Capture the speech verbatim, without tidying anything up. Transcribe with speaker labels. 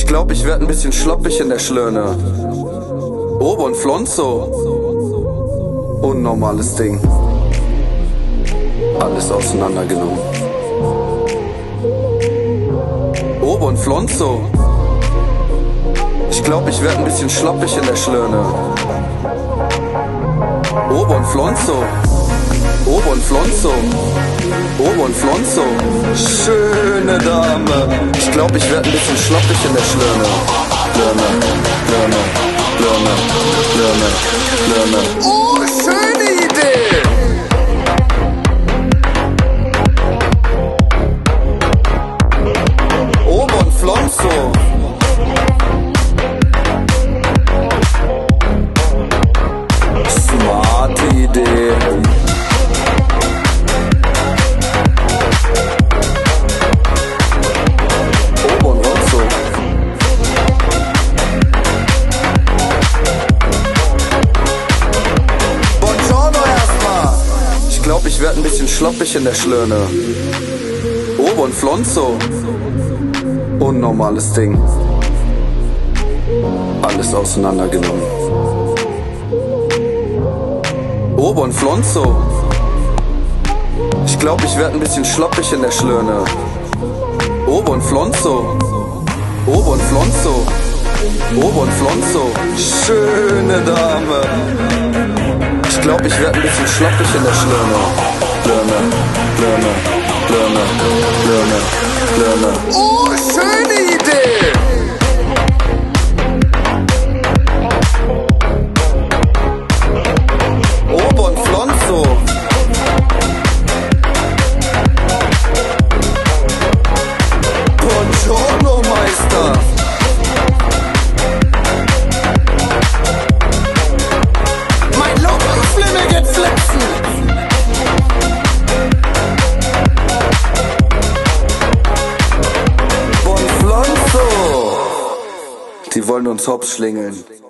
Speaker 1: glaub, ich werd ein bisschen schloppig in der Schlöne. Ober und Flonzo. Unnormales Ding. Alles auseinandergenommen. Ober und Flonzo. Ich glaub, ich werd ein bisschen schloppig in der Schlöne. Ober und Flonzo. Ober und Flonzo. Ober und Flonzo. Schöne Dame. Ich glaub, ich werd ein bisschen schloppig in der Schlöne. Schlöne, Schlöne, Schlöne, Schlöne, Schlöne. Oh, schöne Idee! Ober und Flonzo. Smarte Idee. Ober und Flonzo. Buongiorno erstmal. Ich glaub, ich werd ein bisschen schloppig in der Schlöne. Ober und Flonzo. Unnormales Ding. Alles auseinandergenommen. Ober und Flonzo. Ich glaub, ich werd ein bisschen schloppig in der Schlöne. Ober und Flonzo. Ober und Flonzo. Ober und Flonzo. Schöne Dame. Ich glaub, ich werd ein bisschen schloppig in der Schlöne. Schlöne, Schlöne, Schlöne, Schlöne, Schlöne. Oh, schöne Idee! Ober und Flonzo. Buongiorno, Meister. Mein Lieblingsflimmel geht flexen. Bon Flonzo. Die wollen uns hops schlingeln.